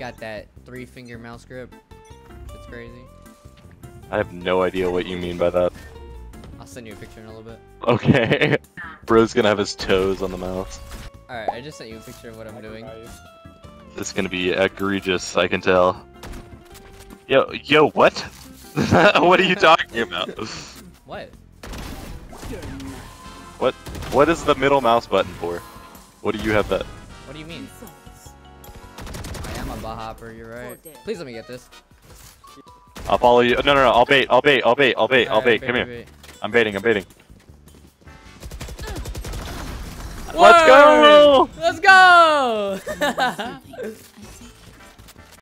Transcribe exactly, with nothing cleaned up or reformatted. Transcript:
got that three finger mouse grip. It's crazy. I have no idea what you mean by that. I'll send you a picture in a little bit. Okay. Bro's gonna have his toes on the mouse. Alright, I just sent you a picture of what I'm doing. This is gonna be egregious, I can tell. Yo, yo, what? What are you talking about? What? What? What is the middle mouse button for? What do you have that? What do you mean? I am a bahopper, you're right. Please let me get this. I'll follow you. No, no, no. I'll bait. I'll bait. I'll bait. I'll bait. I'll Alright, bait. Come bait, here. bait. I'm baiting. I'm baiting. Whoa! Let's go! Let's go!